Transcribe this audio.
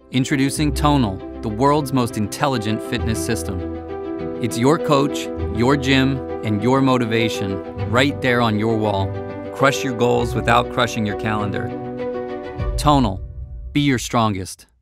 Introducing Tonal, the world's most intelligent fitness system. It's your coach, your gym, and your motivation right there on your wall. Crush your goals without crushing your calendar. Tonal, be your strongest.